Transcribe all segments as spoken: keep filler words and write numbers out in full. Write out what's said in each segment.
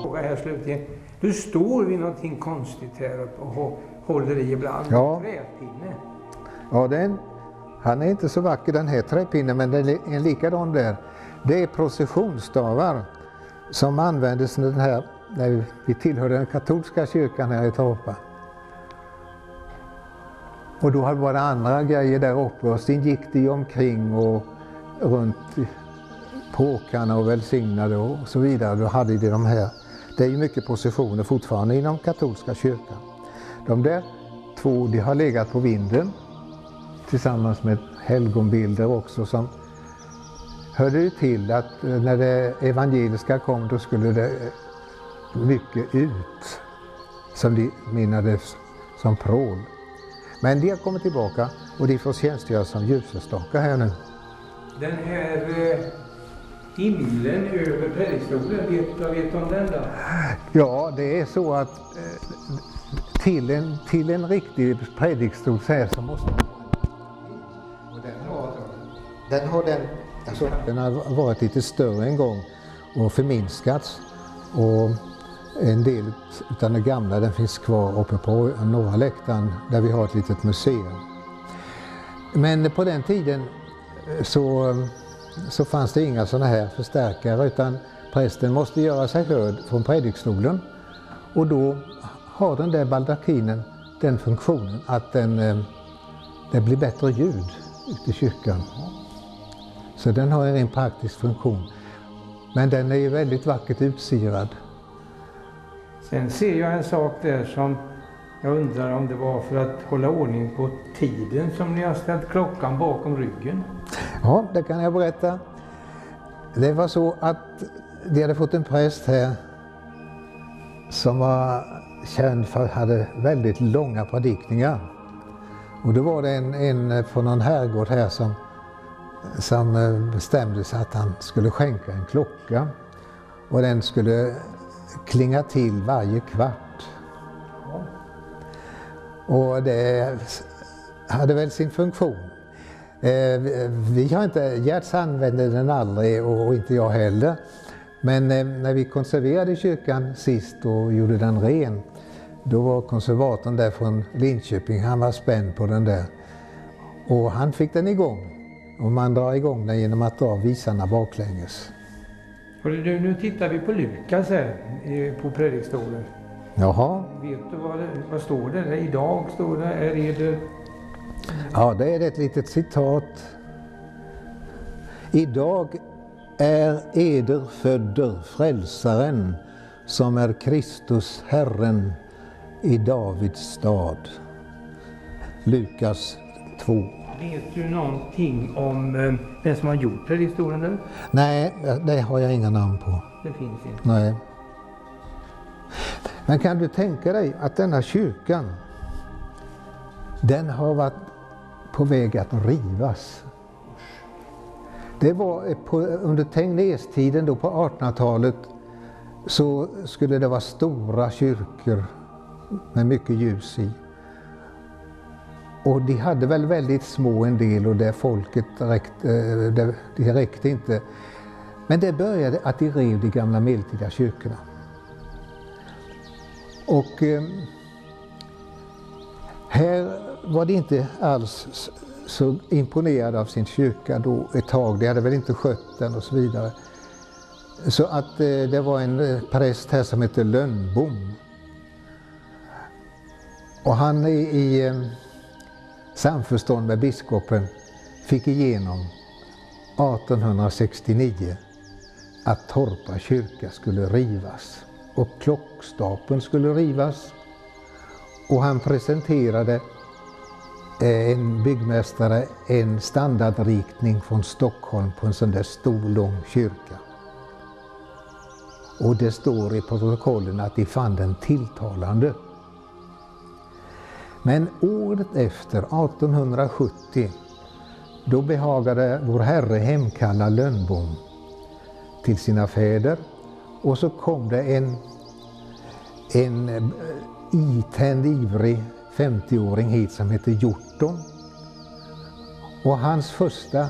fråga här slutligen. Du står vid någonting konstigt här uppe och håller i ibland. Ja. En träpinne. Ja, den, han är inte så vacker den här träpinnen, men den är en likadan där. Det är processionsstavar som användes när, den här, när vi tillhörde den katolska kyrkan här i Torpa. Och då var det andra grejer där uppe och sen gick de omkring och runt påkarna och välsignade och så vidare. Då hade de de här. Det är ju mycket processioner fortfarande inom katolska kyrkan. De där två, de har legat på vinden tillsammans med helgonbilder också som hörde ju till att när det evangeliska kom då skulle det mycket ut som de menades som prål. Men de har kommit tillbaka och de får tjänstgöra som ljusestakar här nu. Den här eh, himlen över predikstolen, vet, vad vet du om den då? Ja, det är så att eh, till, en, till en riktig predikstol så här så måste man och den har den, har den, alltså, den har varit lite större en gång och förminskats. Och en del av den gamla den finns kvar uppe på norra läktaren där vi har ett litet museum. Men på den tiden så, så fanns det inga sådana här förstärkare utan prästen måste göra sig hörd från predikstolen. Och då har den där baldakinen den funktionen att den, det blir bättre ljud ute i kyrkan. Så den har en praktisk funktion. Men den är ju väldigt vackert utsirad. Sen ser jag en sak där som jag undrar om det var för att hålla ordning på tiden som ni har ställt klockan bakom ryggen. Ja, det kan jag berätta. Det var så att de hade fått en präst här som var känd för att hade väldigt långa predikningar. Och då var det en, en från någon herrgård här som, som bestämde sig att han skulle skänka en klocka. Och den skulle klinga till varje kvart. Och det hade väl sin funktion. Eh, vi har inte, Gerts använde den aldrig och inte jag heller. Men eh, när vi konserverade kyrkan sist och gjorde den ren, då var konservatorn där från Linköping, han var spänd på den där. Och han fick den igång. Och man drar igång den genom att dra visarna baklänges. Nu, nu tittar vi på Lukas här på predikstolen. Jaha. Vet du vad, vad står det? Idag står det, är det... Ja, det är ett litet citat. Idag är eder födder frälsaren som är Kristus Herren i Davids stad. Lukas två. Vet du någonting om eh, vem som har gjort predikstolen nu? Nej, det har jag inga namn på. Det finns inte. Nej. Men kan du tänka dig att denna kyrkan, den har varit på väg att rivas. Det var på, under Tegnérstiden då på artonhundratalet så skulle det vara stora kyrkor med mycket ljus i. Och de hade väl väldigt små en del och det folket räckte, det, det räckte inte. Men det började att de rev de gamla medeltida kyrkorna. Och eh, här var de inte alls så imponerade av sin kyrka då ett tag. De hade väl inte skött den och så vidare. Så att eh, det var en eh, präst här som hette Lönnbom. Och han i, i eh, samförstånd med biskopen fick igenom artonhundrasextionio att Torpa kyrka skulle rivas och klockstapeln skulle rivas. Och han presenterade en byggmästare en standardritning från Stockholm på en sån där stor lång kyrka. Och det står i protokollen att de fann den tilltalande. Men året efter, artonhundrasjuttio, då behagade vår Herre hemkalla Lönnbom till sina fäder. Och så kom det en, en itänd, ivrig femtioåring hit som heter Hjorton. Och hans första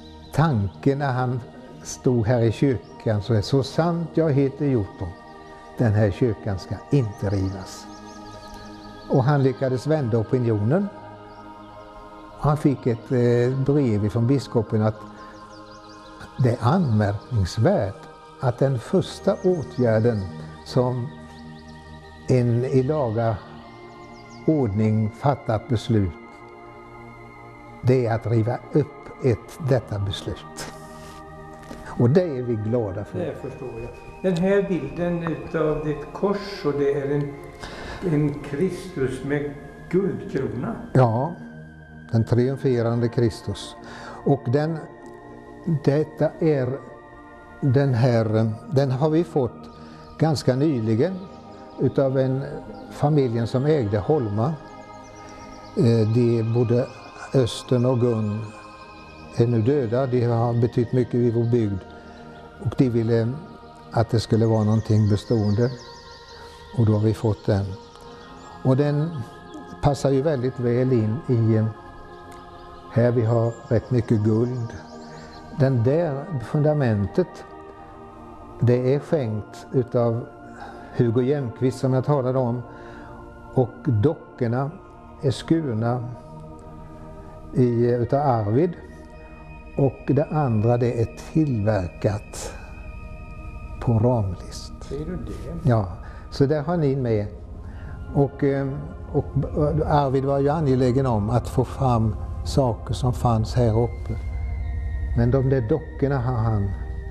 tanke när han stod här i kyrkan så är så sant jag heter Hjorton. den här kyrkan ska inte rivas. Och han lyckades vända opinionen. Han fick ett eh, brev från biskopen att det är anmärkningsvärt att den första åtgärden som en i laga ordning fattat beslut, det är att riva upp ett, detta beslut. Och det är vi glada för. Det förstår jag. Den här bilden utav ditt kors, och det är en, en Kristus med guldkrona. Ja, den triumferande Kristus. Och den, detta är den här, den har vi fått ganska nyligen utav en familjen som ägde Holma. De både Östen och Gun är nu döda. De har betytt mycket i vår bygd och de ville att det skulle vara någonting bestående, och då har vi fått den. Och den passar ju väldigt väl in i, här vi har rätt mycket guld. Den där fundamentet, det är skänkt utav Hugo Jämqvist som jag talade om, och dockorna är skurna i, utav Arvid, och det andra det är tillverkat på ramlist. Ser du det? Ja, så där har ni med. Och, och Arvid var ju angelägen om att få fram saker som fanns här uppe. Men de där dockorna har han.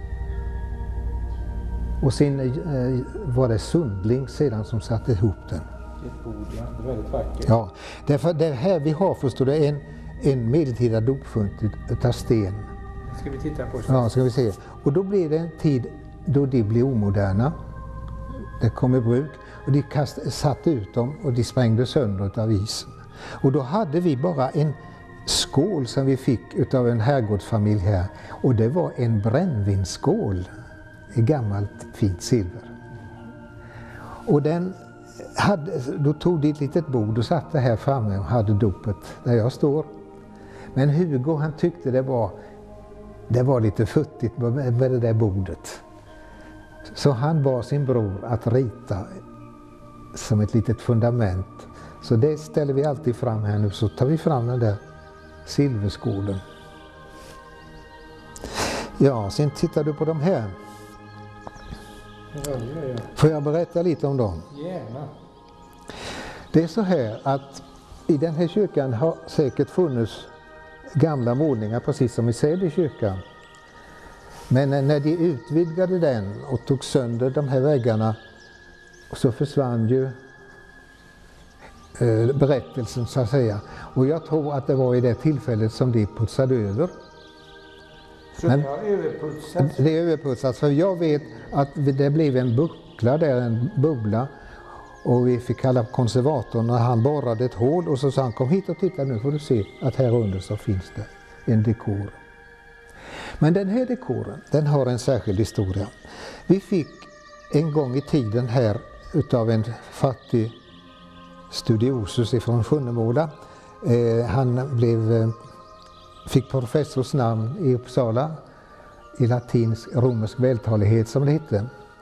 Och sen eh, var det Sundling sedan som satte ihop den. Ett bord, ja. Det är väldigt vackert. Ja, därför det här vi har, förstår du, en, en medeltida dopfunt utav sten. Ska vi titta på så? Ja, ska vi se. Och då blir det en tid då de blir omoderna. Det kom i bruk. Och de kast, satte ut dem och de sprängde sönder av isen. Och då hade vi bara en skål som vi fick utav en herrgårdsfamilj här. Och det var en brännvinsskål i gammalt fint silver. Och den hade, då tog de ett litet bord och satte här framme och hade dopet där jag står. Men Hugo, han tyckte det var, det var lite futtigt med det där bordet. Så han bad sin bror att rita som ett litet fundament. Så det ställer vi alltid fram här nu, så tar vi fram den där silverskålen. Ja, sen tittar du på de här. Ja, ja, ja. Får jag berätta lite om dem? Gärna. Det är så här att i den här kyrkan har säkert funnits gamla målningar precis som i Säby kyrkan. Men när de utvidgade den och tog sönder de här väggarna, så försvann ju eh, berättelsen så att säga. Och jag tror att det var i det tillfället som de putsade över. Så Men det har överputsats? det är överputsat, för jag vet att det blev en buckla där, en bubbla. Och vi fick kalla konservatorn när han borrade ett hål och så sa han: kom hit och titta, nu får du se att här under så finns det en dekor. Men den här dekoren, den har en särskild historia. Vi fick en gång i tiden här utav en fattig studiosus ifrån Sjunnemåla. Eh, han blev, eh, fick professors namn i Uppsala i latinsk romersk vältalighet som det hette.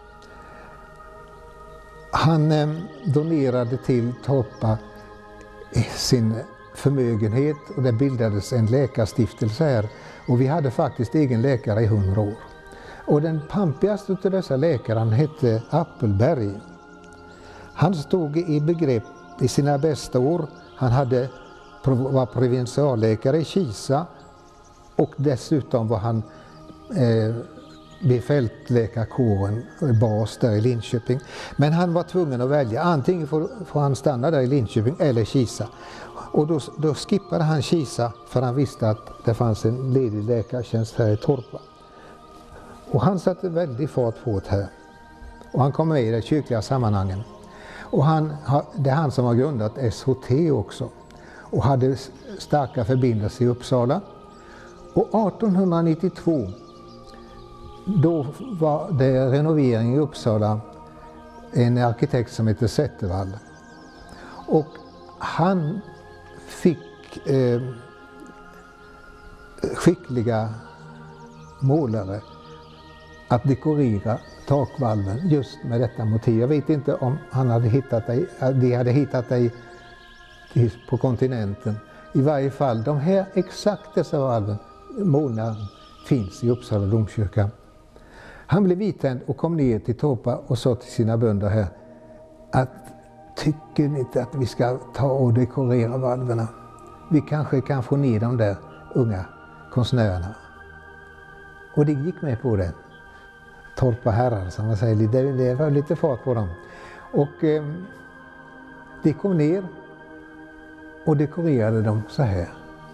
Han eh, donerade till Torpa sin förmögenhet och det bildades en läkarstiftelse här. Och vi hade faktiskt egen läkare i hundra år. Och den pampigaste av dessa läkare, han hette Appelberg. Han stod i begrepp i sina bästa år. Han hade, var provinsialläkare i Kisa och dessutom var han eh, vid fältläkarkåren, bas där i Linköping. Men han var tvungen att välja, antingen får, får han stanna där i Linköping eller Kisa. Och då, då skippade han Kisa för han visste att det fanns en ledig läkartjänst här i Torpa. Och han satte väldigt fart på det här. Och han kom med i de kyrkliga sammanhangen. Och han, det är han som har grundat S H T också. Och hade starka förbindelser i Uppsala. Och arton nittiotvå, då var det renovering i Uppsala, en arkitekt som heter Zettervall. Och han fick eh, skickliga målare att dekorera takvalven just med detta motiv. Jag vet inte om han hade hittat det, de hade hittat det på kontinenten. I varje fall, de här exakt dessa valven, målningar finns i Uppsala domkyrka. Han blev vitänd och kom ner till Torpa och sa till sina bönder här att tycker ni inte att vi ska ta och dekorera valverna? Vi kanske kan få ner de där unga konstnärerna. Och det gick med på det. Torpa herrar, som man säger, det, det var lite fart på dem. Och eh, det kom ner och dekorerade dem så här.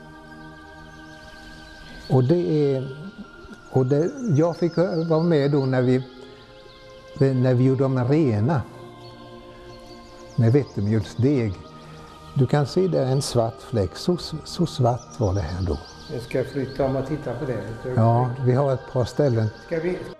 Och det är, och det, jag fick vara med då när vi, när vi gjorde dem rena med vetemjölsdeg. Du kan se där en svart fläck, så, så svart var det här då. Jag ska flytta om och titta på det. Ja, vi har ett par ställen. Ska vi...